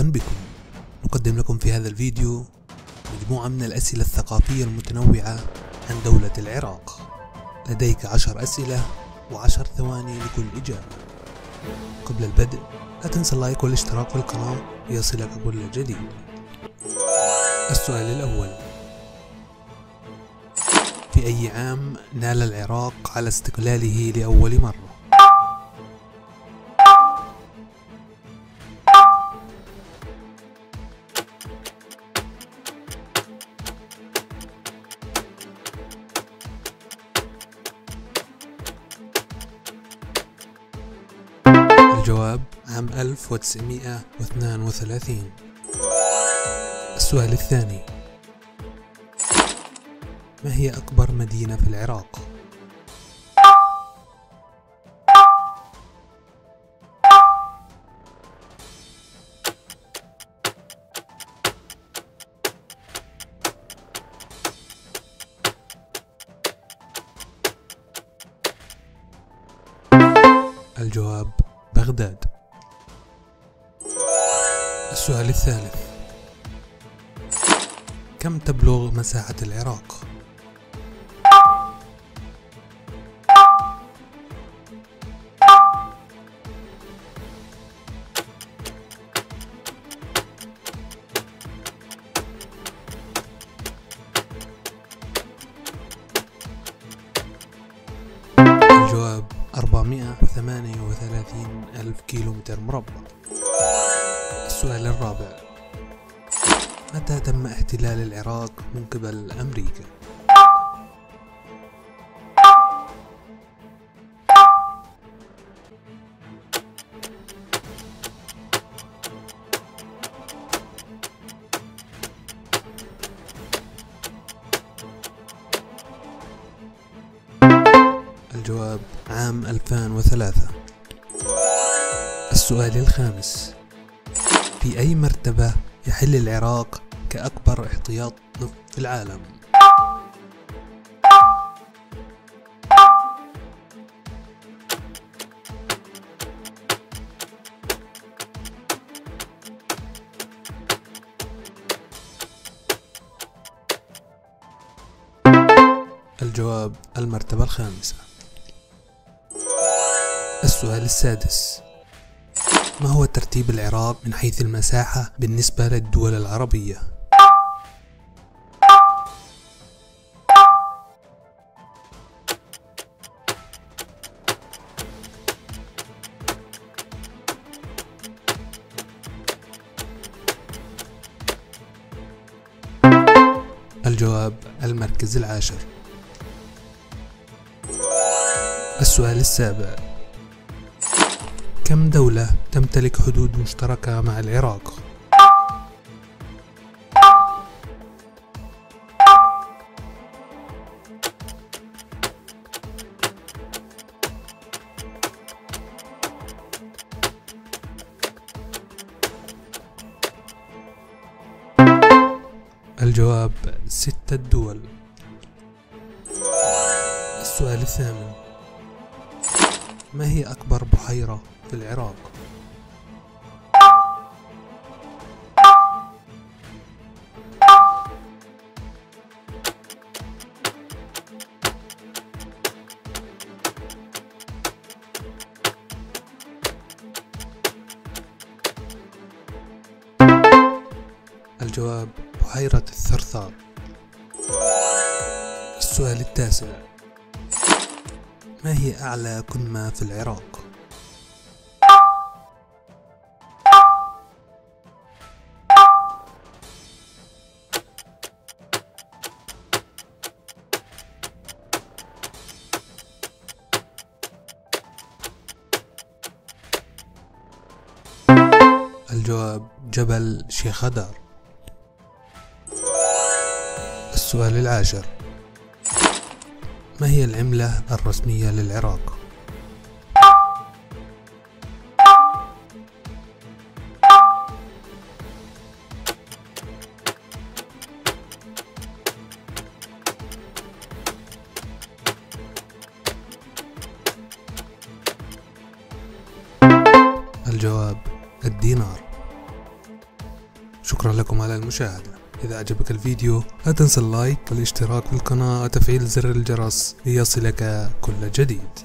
مرحبا بكم. نقدم لكم في هذا الفيديو مجموعة من الأسئلة الثقافية المتنوعة عن دولة العراق. لديك 10 أسئلة و10 ثواني لكل إجابة. قبل البدء لا تنسى اللايك والاشتراك في القناة ليصلك كل جديد. السؤال الأول: في أي عام نال العراق على استقلاله لأول مرة؟ الجواب عام 1932. السؤال الثاني: ما هي أكبر مدينة في العراق؟ الجواب بغداد. السؤال الثالث: كم تبلغ مساحة العراق؟ الجواب 438 ألف كيلومتر مربع. السؤال الرابع: متى تم احتلال العراق من قبل أمريكا؟ الجواب عام 2003. السؤال الخامس: في أي مرتبة يحل العراق كأكبر احتياط نفط في العالم؟ الجواب المرتبة الخامسة. السؤال السادس: ما هو ترتيب العراق من حيث المساحة بالنسبة للدول العربية؟ الجواب المركز العاشر. السؤال السابع: كم دولة تمتلك حدود مشتركة مع العراق؟ الجواب 6 دول. السؤال الثامن: ما هي أكبر بحيرة في العراق؟ الجواب بحيرة الثرثار. السؤال التاسع: ما هي أعلى قمة في العراق؟ الجواب جبل شيخ دار. السؤال العاشر: ما هي العملة الرسمية للعراق؟ الجواب الدينار. شكرا لكم على المشاهدة. إذا أعجبك الفيديو لا تنسى اللايك والاشتراك في القناة وتفعيل زر الجرس ليصلك كل جديد.